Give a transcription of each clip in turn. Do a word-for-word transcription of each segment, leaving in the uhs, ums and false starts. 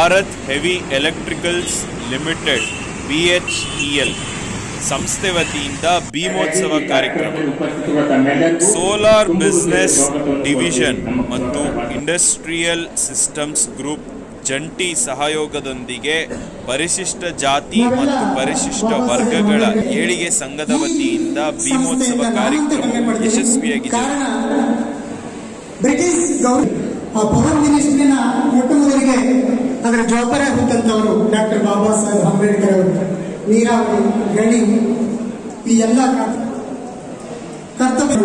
Bharat heavy electricals limited B H E L ಸಂಸ್ಥೆ ವತಿಯಿಂದ ಭೀಮೋತ್ಸವ ಕಾರ್ಯಕ್ರಮ, ಸೋಲಾರ್ ಬಿಸ್ನೆಸ್ ಡಿವಿಷನ್ ಮತ್ತು ಇಂಡಸ್ಟ್ರಿಯಲ್ ಸಿಸ್ಟಮ್ಸ್ ಗ್ರೂಪ್ ಜಂಟಿ ಸಹಯೋಗದೊಂದಿಗೆ ಪರಿಶಿಷ್ಟ ಜಾತಿ ಮತ್ತು ಪರಿಶಿಷ್ಟ ವರ್ಗಗಳ ಏಳಿಗೆ ಸಂಘದ ವತಿಯಿಂದ ಭೀಮೋತ್ಸವ ಕಾರ್ಯಕ್ರಮ ಯಶಸ್ವಿಯಾಗಿ ಬ್ರಿಟಿಷ್ ಪವರ್ ಮಿನಿಸ್ಟ್ರಿನ ಮೊಟ್ಟ ಮೊದಲಿಗೆ ಅದರ ಜವಾಬ್ದಾರಿ ಹೊತ್ತಂತವರು ಡಾಕ್ಟರ್ ಬಾಬಾ ಸಾಹೇಬ್ ಅಂಬೇಡ್ಕರ್ ಅವರು. ನೀರಾವರಿ, ಗಣಿ, ಈ ಎಲ್ಲ ಕರ್ತವ್ಯ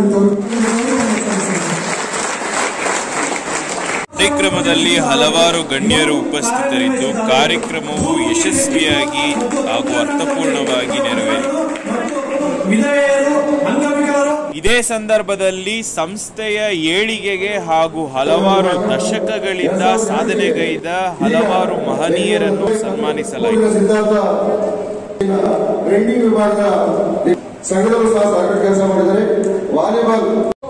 ಕಾರ್ಯಕ್ರಮದಲ್ಲಿ ಹಲವಾರು ಗಣ್ಯರು ಉಪಸ್ಥಿತರಿದ್ದು ಕಾರ್ಯಕ್ರಮವು ಯಶಸ್ವಿಯಾಗಿ ಹಾಗೂ ಅರ್ಥಪೂರ್ಣವಾಗಿ ನೆರವೇರಿತು. ಇದೇ ಸಂದರ್ಭದಲ್ಲಿ ಸಂಸ್ಥೆಯ ಏಳಿಗೆಗೆ ಹಾಗೂ ಹಲವಾರು ದಶಕಗಳಿಂದ ಸಾಧನೆಗೈದ ಹಲವಾರು ಮಹನೀಯರನ್ನು ಸನ್ಮಾನಿಸಲಾಯಿತು. ಸಂಘದಲ್ಲೂ ಸಹ ಸಾಕಷ್ಟು ಕೆಲಸ ಮಾಡಿದ್ದಾರೆ. ವಾಲಿಬಾಲ್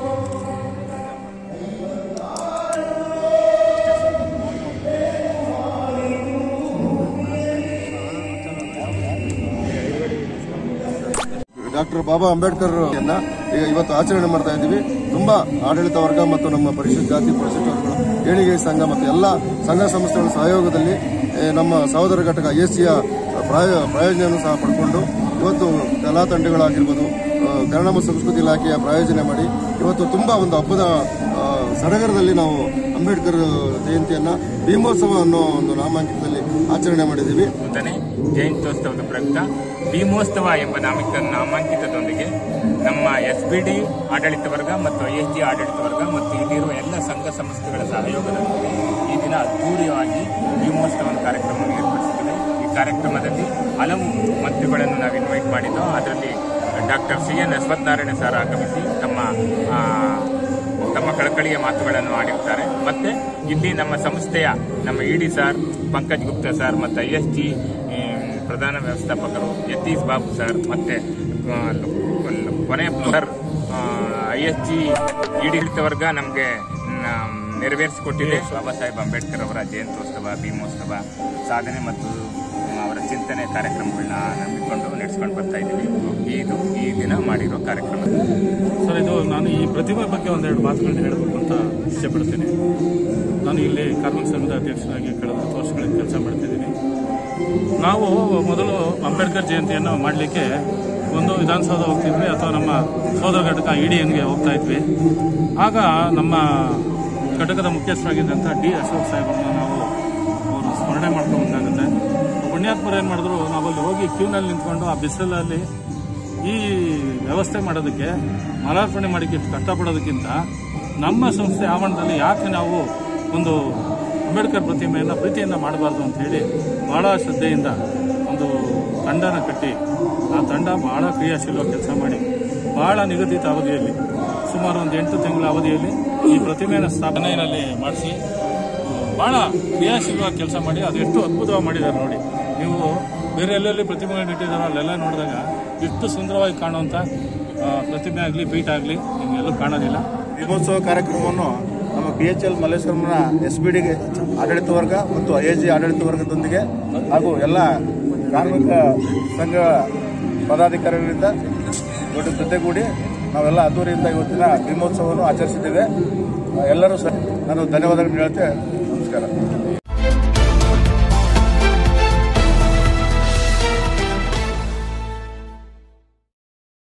ಡಾಕ್ಟರ್ ಬಾಬಾ ಅಂಬೇಡ್ಕರ್ ಈಗ ಇವತ್ತು ಆಚರಣೆ ಮಾಡ್ತಾ ಇದ್ದೀವಿ. ತುಂಬಾ ಆಡಳಿತ ವರ್ಗ ಮತ್ತು ನಮ್ಮ ಪರಿಶಿಷ್ಟ ಜಾತಿ ಪರಿಶಿಷ್ಟ ವರ್ಗಗಳ ಏಳಿಗೆ ಸಂಘ ಮತ್ತು ಎಲ್ಲ ಸಂಘ ಸಂಸ್ಥೆಗಳ ಸಹಯೋಗದಲ್ಲಿ ನಮ್ಮ ಸಹೋದರ ಘಟಕ ಎಸಿಯ ಪ್ರಯೋಜನವನ್ನು ಸಹ ಪಡ್ಕೊಂಡು ಇವತ್ತು ಕಲಾ ತಂಡಗಳಾಗಿರ್ಬೋದು, ಕನ್ನಡ ಮತ್ತು ಸಂಸ್ಕೃತಿ ಇಲಾಖೆಯ ಪ್ರಾಯೋಜನೆ ಮಾಡಿ ಇವತ್ತು ತುಂಬಾ ಒಂದು ಹಬ್ಬದ ಸಡಗರದಲ್ಲಿ ನಾವು ಅಂಬೇಡ್ಕರ್ ಜಯಂತಿಯನ್ನ ಭೀಮೋತ್ಸವ ಅನ್ನೋ ಒಂದು ನಾಮಾಂಕಿತದಲ್ಲಿ ಆಚರಣೆ ಮಾಡಿದ್ದೀವಿ. ಜಯಂತ್ಯೋತ್ಸವದ ಪ್ರಯುಕ್ತ ಭೀಮೋತ್ಸವ ಎಂಬ ನಾಮಿಕ ನಾಮಾಂಕಿತದೊಂದಿಗೆ ನಮ್ಮ ಎಸ್ ಬಿ ಡಿ ಆಡಳಿತ ವರ್ಗ ಮತ್ತು ಐ ಎಸ್ ಜಿ ಆಡಳಿತ ವರ್ಗ ಮತ್ತು ಇಲ್ಲಿರುವ ಎಲ್ಲ ಸಂಘ ಸಂಸ್ಥೆಗಳ ಸಹಯೋಗದೊಂದಿಗೆ ಈ ದಿನ ಅದ್ದೂರಿಯಾಗಿ ಭೀಮೋತ್ಸವ ಕಾರ್ಯಕ್ರಮವನ್ನು ಏರ್ಪಡಿಸಿದ್ದೇವೆ. ಈ ಕಾರ್ಯಕ್ರಮದಲ್ಲಿ ಹಲವು ಮಂತ್ರಿಗಳನ್ನು ನಾವು ಇನ್ವೈಟ್ ಮಾಡಿದ್ದು, ಅದರಲ್ಲಿ doctor C N Ashwathnarayan sir ಆಗಮಿಸಿ ತಮ್ಮ ತಮ್ಮ ಕಳಕಳಿಯ ಮಾತುಗಳನ್ನು ಆಡಿರುತ್ತಾರೆ. ಮತ್ತೆ ಇಲ್ಲಿ ನಮ್ಮ ಸಂಸ್ಥೆಯ ನಮ್ಮ ED sir, Pankaj Gupta sir ಮತ್ತು ಐ ಎಸ್ ಜಿ ಪ್ರಧಾನ ವ್ಯವಸ್ಥಾಪಕರು ಯತೀಶ್ ಬಾಬು ಸರ್ ಮತ್ತೆ ಕೊನೆಯ sir I S G ED ವರ್ಗ ನಮಗೆ ನೆರವೇರಿಸಿಕೊಟ್ಟಿದೆ. ಬಾಬಾ ಸಾಹೇಬ್ ಅಂಬೇಡ್ಕರ್ ಅವರ ಜಯಂತ್ಯೋತ್ಸವ, ಭೀಮೋತ್ಸವ ಸಾಧನೆ ಮತ್ತು ಅವರ ಚಿಂತನೆ ಕಾರ್ಯಕ್ರಮಗಳನ್ನ ನಂಬಿಕೊಂಡು ನಡೆಸ್ಕೊಂಡು ಬರ್ತಾ ಇದ್ದೀವಿ. ಇದು ಈ ದಿನ ಮಾಡಿರೋ ಕಾರ್ಯಕ್ರಮ ಸರ್. ಇದು ನಾನು ಈ ಪ್ರತಿಭೆ ಬಗ್ಗೆ ಒಂದೆರಡು ಮಾತುಗಳನ್ನ ಹೇಳಬೇಕು ಅಂತ ಇಷ್ಟಪಡ್ತೀನಿ. ನಾನು ಇಲ್ಲಿ ಕಾರ್ಮಿಕ ಸಂಘದ ಅಧ್ಯಕ್ಷರಾಗಿ ಕಳೆದ ಹತ್ತು ವರ್ಷಗಳಿಂದ ಕೆಲಸ ಮಾಡ್ತಿದ್ದೀನಿ. ನಾವು ಮೊದಲು ಅಂಬೇಡ್ಕರ್ ಜಯಂತಿಯನ್ನು ಮಾಡಲಿಕ್ಕೆ ಒಂದು ವಿಧಾನಸೌಧ ಹೋಗ್ತಿದ್ವಿ ಅಥವಾ ನಮ್ಮ ಸೋದರ ಘಟಕ ಇಡಿಎನ್ಗೆ ಹೋಗ್ತಾ ಇದ್ವಿ. ಆಗ ನಮ್ಮ ಘಟಕದ ಮುಖ್ಯಸ್ಥರಾಗಿದ್ದಂಥ ಡಿ ಅಶೋಕ್ ಸಾಹೇಬರನ್ನ ನಾವು ಅವರು ಸ್ಮರಣೆ ಮಾಡ್ಕೊಂಡು ಬಂದಾಗುತ್ತೆ. ಪುಣ್ಯಾತ್ಮರು ಏನು ಮಾಡಿದ್ರು, ನಾವಲ್ಲಿ ಹೋಗಿ ಕ್ಯೂನಲ್ಲಿ ನಿಂತ್ಕೊಂಡು ಆ ಬಿಸಿಲಲ್ಲಿ ಈ ವ್ಯವಸ್ಥೆ ಮಾಡೋದಕ್ಕೆ ಮಾಲಾರ್ಪಣೆ ಮಾಡಿಕ್ಕೆ ಕಷ್ಟಪಡೋದಕ್ಕಿಂತ ನಮ್ಮ ಸಂಸ್ಥೆ ಆವರಣದಲ್ಲಿ ಯಾಕೆ ನಾವು ಒಂದು ಅಂಬೇಡ್ಕರ್ ಪ್ರತಿಮೆಯನ್ನು ಪ್ರೀತಿಯಿಂದ ಮಾಡಬಾರ್ದು ಅಂತ ಹೇಳಿ ಬಹಳ ಶ್ರದ್ಧೆಯಿಂದ ಒಂದು ತಂಡನ ಕಟ್ಟಿ ಆ ತಂಡ ಬಹಳ ಕ್ರಿಯಾಶೀಲವಾಗಿ ಕೆಲಸ ಮಾಡಿ ಬಹಳ ನಿಗದಿತ ಅವಧಿಯಲ್ಲಿ ಸುಮಾರು ಒಂದು ಎಂಟು ತಿಂಗಳ ಅವಧಿಯಲ್ಲಿ ಈ ಪ್ರತಿಮೆಯನ್ನು ಸ್ಥಾಪನೆಯಲ್ಲಿ ಮಾಡಿಸಿ ಬಹಳ ಕ್ರಿಯಾಶೀಲವಾಗಿ ಕೆಲಸ ಮಾಡಿ ಅದೆಷ್ಟು ಅದ್ಭುತವಾಗಿ ಮಾಡಿದ್ದಾರೆ ನೋಡಿ. ನೀವು ಬೇರೆ ಎಲ್ಲೆಲ್ಲಿ ಪ್ರತಿಮೆಗಳನ್ನು ಇಟ್ಟಿದ್ದಾರೋ ಅಲ್ಲೆಲ್ಲ ನೋಡಿದಾಗ ಎಷ್ಟು ಸುಂದರವಾಗಿ ಕಾಣುವಂಥ ಪ್ರತಿಮೆ ಆಗಲಿ ಪೀಠ ಆಗಲಿ ನಿಮಗೆಲ್ಲೂ ಕಾಣೋದಿಲ್ಲ. ಭೀಮೋತ್ಸವ ಕಾರ್ಯಕ್ರಮವನ್ನು ನಮ್ಮ ಬಿ ಎಚ್ ಎಲ್ ಮಲ್ಲೇಶ್ವರಂನ ಎಸ್ ಬಿ ಡಿಗೆ ಆಡಳಿತ ವರ್ಗ ಮತ್ತು ಐ ಎಸ್ ಜಿ ಆಡಳಿತ ವರ್ಗದೊಂದಿಗೆ ಹಾಗೂ ಎಲ್ಲ ಕಾರ್ಮಿಕ ಸಂಘ ಪದಾಧಿಕಾರಿಗಳಿಂದ ದೊಡ್ಡ ಜೊತೆಗೂಡಿ ನಾವೆಲ್ಲ ಅದ್ದೂರಿಯಿಂದ ಇವತ್ತಿನ ಭೀಮೋತ್ಸವವನ್ನು ಆಚರಿಸಿದ್ದೇವೆ. ಎಲ್ಲರೂ ಸಹ ನಾನು ಧನ್ಯವಾದಗಳನ್ನು ಹೇಳ್ತೇನೆ. ನಮಸ್ಕಾರ.